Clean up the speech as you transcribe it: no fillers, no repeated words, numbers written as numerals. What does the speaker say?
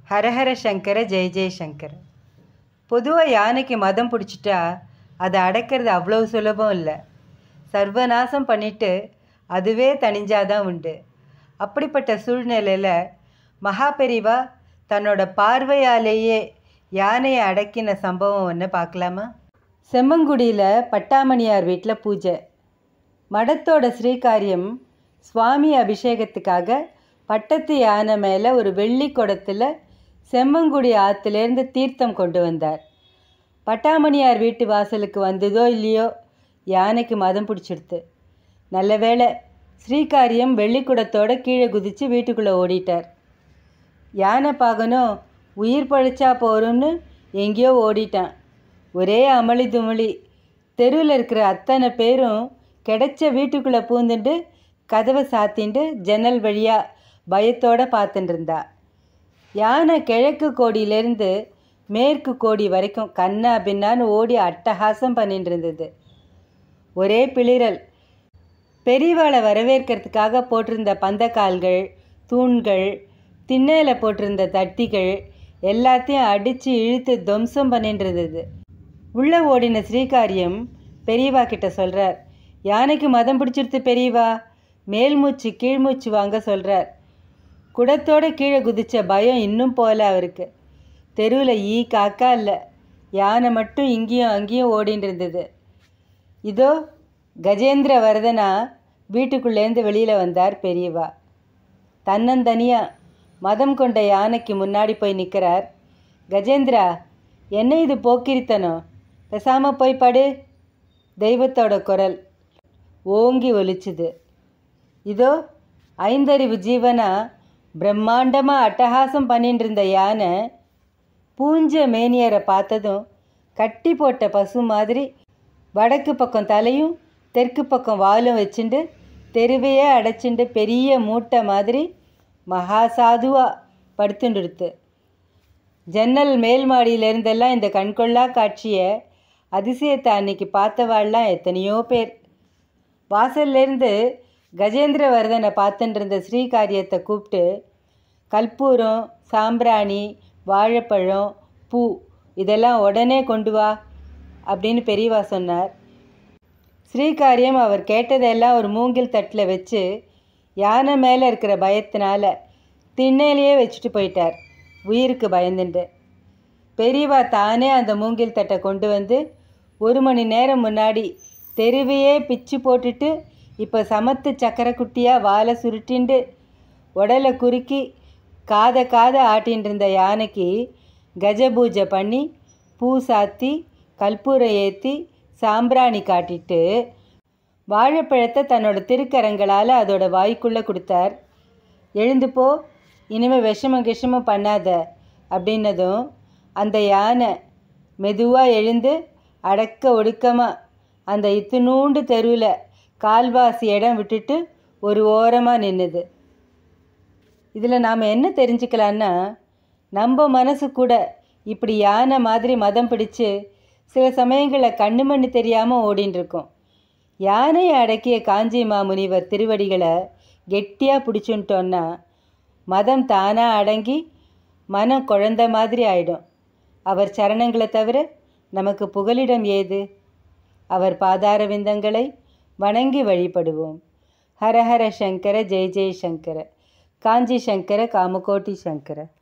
ஹரஹர சங்கர ஜெய ஜெயசங்கர. பொதுவாக யானைக்கு மதம் பிடிச்சிட்டா அதை அடக்கிறது அவ்வளோ சுலபம் இல்லை. சர்வநாசம் பண்ணிட்டு அதுவே தணிஞ்சாதான் உண்டு. அப்படிப்பட்ட சூழ்நிலையில் மகாபெரிவா தன்னோட பார்வையாலேயே யானையை அடக்கின சம்பவம் ஒன்று பார்க்கலாமா? செம்மங்குடியில் பட்டாமணியார் வீட்டில் பூஜை. மடத்தோட ஸ்ரீகாரியம் சுவாமி அபிஷேகத்துக்காக பட்டத்து யானை மேலே ஒரு வெள்ளி குடத்தில் செம்மங்குடி ஆற்றுலேருந்து தீர்த்தம் கொண்டு வந்தார். பட்டாமணியார் வீட்டு வாசலுக்கு வந்ததோ இல்லையோ யானைக்கு மதம் பிடிச்சிடுத்து. நல்ல வேளை ஸ்ரீகாரியம் வெள்ளிக்குடத்தோடு கீழே குதித்து வீட்டுக்குள்ளே ஓடிட்டார். யானை பாகனும் உயிர் பழிச்சா போகிறோம்னு எங்கேயோ ஓடிட்டான். ஒரே அமளி துமளி. தெருவில் இருக்கிற அத்தனை பேரும் கிடைச்ச வீட்டுக்குள்ளே பூந்துட்டு கதவை சாத்திண்டு ஜன்னல் வழியாக பயத்தோடு பார்த்துட்டு இருந்தா. யானை கிழக்கு கோடியிலேருந்து மேற்கு கோடி வரைக்கும் கண்ணா பின்னான்னு ஓடி அட்டகாசம் பண்ணிட்டு இருந்தது. ஒரே பிளிரல். பெரியவாளை வரவேற்கிறதுக்காக போட்டிருந்த பந்தக்கால்கள், தூண்கள், திண்ணையில் போட்டிருந்த தட்டிகள் எல்லாத்தையும் அடித்து இழுத்து துவம்சம் பண்ணிட்டு இருந்தது. உள்ளே ஓடின ஸ்ரீகாரியம் பெரியவா கிட்ட சொல்கிறார், யானைக்கு மதம் பிடிச்சிருத்து பெரியவா, மேல் மூச்சு கீழ் மூச்சு வாங்க சொல்கிறார். குடத்தோடு கீழே குதித்த பயம் இன்னும் போல அவருக்கு. தெருவில் ஈ காக்கா இல்லை, யானை மட்டும் இங்கேயும் அங்கேயும் ஓடின்னு இருந்தது. இதோ கஜேந்திர வரதனா வீட்டுக்குள்ளேருந்து வெளியில் வந்தார் பெரியவா. தன்னந்தனியாக மதம் கொண்ட யானைக்கு முன்னாடி போய் நிற்கிறார். கஜேந்திரா, என்ன இது போக்கிரித்தனம், பேசாமல் போய் படு. தெய்வத்தோட குரல் ஓங்கி ஒலிச்சுது. இதோ ஐந்தறிவு ஜீவனா பிரம்மாண்டமாக அட்டகாசம் பண்ணிட்டு இருந்த யானை பூஞ்ச மேனியரை பார்த்ததும் கட்டி போட்ட பசு மாதிரி வடக்கு பக்கம் தலையும் தெற்கு பக்கம் வாலும் வச்சுட்டு தெருவையே அடைச்சிண்டு பெரிய மூட்டை மாதிரி மகாசாதுவாக படுத்துண்டுடுத்து. ஜன்னல் மேல் மாடியிலேருந்தெல்லாம் இந்த கண்கொள்ளா காட்சியை அதிசயத்தை அன்னைக்கு பார்த்தவாள்லாம் எத்தனையோ பேர். வாசல்லேருந்து கஜேந்திர வரதனை பார்த்துட்டு இருந்த ஸ்ரீகாரியத்தை கூப்பிட்டு, கற்பூரம், சாம்பிராணி, வாழைப்பழம், பூ இதெல்லாம் உடனே கொண்டு வா அப்படின்னு பெரியவா சொன்னார். ஸ்ரீகாரியம் அவர் கேட்டதெல்லாம் ஒரு மூங்கில் தட்டில் வச்சு யானை மேலே இருக்கிற பயத்தினால திண்ணையிலேயே வச்சுட்டு போயிட்டார், உயிருக்கு பயந்துண்டு. பெரியவா தானே அந்த மூங்கில் தட்டை கொண்டு வந்து 1 மணி நேரம் முன்னாடி தெருவையே பிச்சு போட்டுட்டு இப்போ சமத்து சக்கரை குட்டியாக வாழை சுருட்டிண்டு உடலை குறுக்கி காதை ஆட்டின்னு இருந்த யானைக்கு கஜபூஜை பண்ணி பூ சாத்தி கற்பூரம் ஏற்றி சாம்பிராணி காட்டிட்டு வாழைப்பழத்தை தன்னோட திருக்கரங்களால் அதோட வாய்க்குள்ளே கொடுத்தார். எழுந்து போ, இனிமேல் விஷமம் பண்ணாத அப்படின்னதும் அந்த யானை மெதுவாக எழுந்து அடக்க ஒடுக்கமாக அந்த இத்துணூண்டு தெருவில் கால்வாசி இடம் விட்டுட்டு ஒரு ஓரமாக நின்றுது. இதில் நாம் என்ன தெரிஞ்சுக்கலான்னா, நம்ம மனசு கூட இப்படி யானை மாதிரி மதம் பிடிச்சு சில சமயங்களில் கண்ணு மண்ணு தெரியாமல் ஓடின்னு இருக்கோம். யானையை அடக்கிய காஞ்சி மாமுனிவர் திருவடிகளை கெட்டியாக பிடிச்சுட்டோன்னா மதம் தானாக அடங்கி மனம் குழந்த மாதிரி ஆயிடும். அவர் சரணங்களை தவிர நமக்கு புகலிடம் ஏது? அவர் பாதார விந்தங்களை வணங்கி வழிபடுவோம். ஹரஹர சங்கர ஜெய ஜெய சங்கர. காஞ்சி சங்கர காமகோட்டி சங்கர.